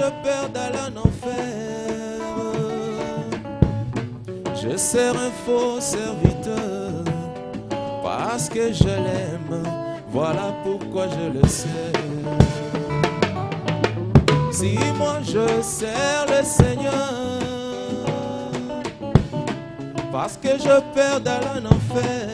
je perde en enfer, je sers un faux serviteur parce que je l'aime, voilà pourquoi je le sers. Si moi je sers le Seigneur parce que je perds en enfer,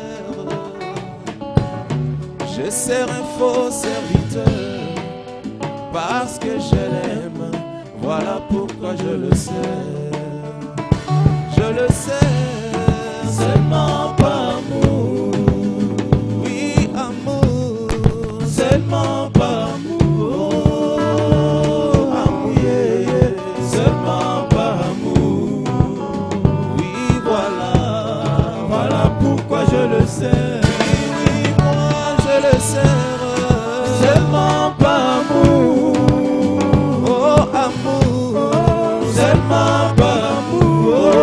je sers un faux serviteur parce que je l'aime, voilà pourquoi je le sers. Je le sers seulement par amour. Oui, amour, seulement par amour. Amour, yeah, yeah. Seulement par amour. Oui, voilà pourquoi je le sers. Oui, moi je le sers seulement par amour. Oh, amour, seulement par amour.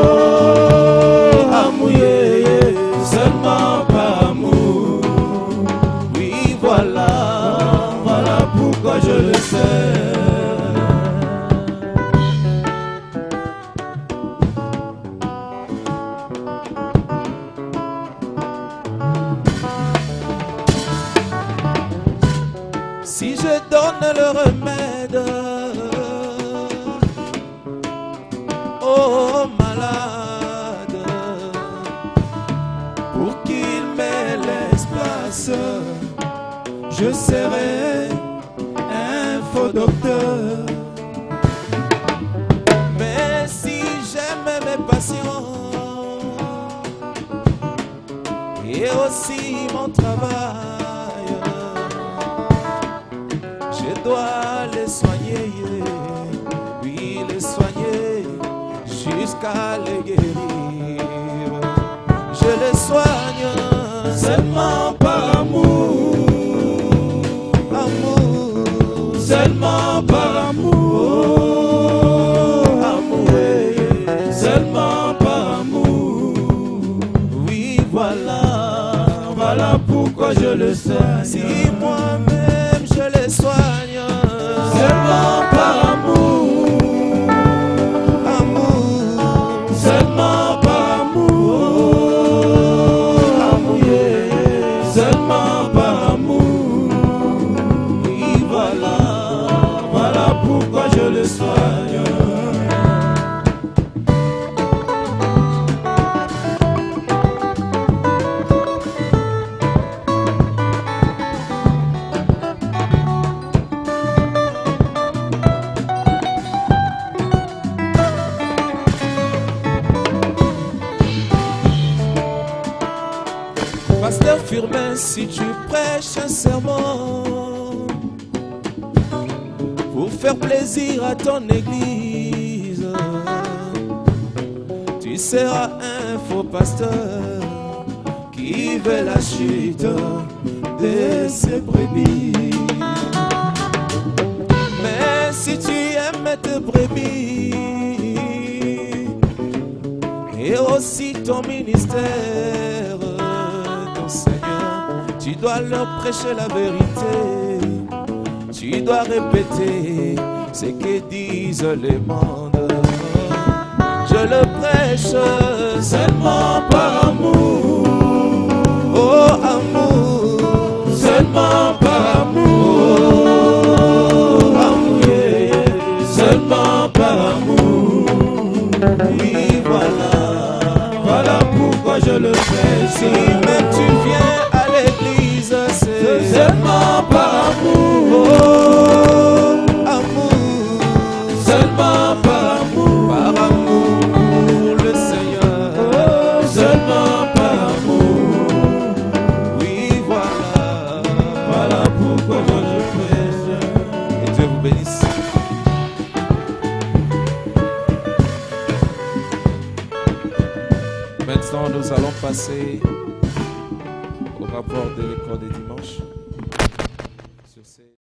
Seulement par amour. Oui, voilà pourquoi je le sers. Si je donne le remède aux malades pour qu'il me laisse place, je serai un faux docteur. Mais si j'aime mes patients et aussi mon travail, je dois les soigner, oui les soigner jusqu'à les guérir. Je les soigne seulement par amour. Amour, seulement par amour. Amour, seulement par amour. Oui, voilà pourquoi je le soigne. Si moi-même je les soigne seulement par amour. Amour, seulement par amour. Seulement par amour. Oui, voilà pourquoi je le soigne. Pasteur Firmin, si tu prêches un sermon pour faire plaisir à ton église, tu seras un faux pasteur qui veut la chute de ses brebis. Mais si tu aimes tes brebis et aussi ton ministère, tu dois leur prêcher la vérité. Tu dois répéter ce que disent les mondes. Je le prêche seulement par amour. Oh, amour, seulement par amour. Amour, seulement par amour. Oui, voilà pourquoi je le fais. Si même tu viens à l'église, c'est seulement par amour. Oh, amour, seulement par amour. Par amour pour le Seigneur. Oh, seulement par amour. Oui, voilà pourquoi je prêche. Et Dieu vous bénisse. Maintenant, nous allons passer au rapport de l'école des dimanches. Sur ces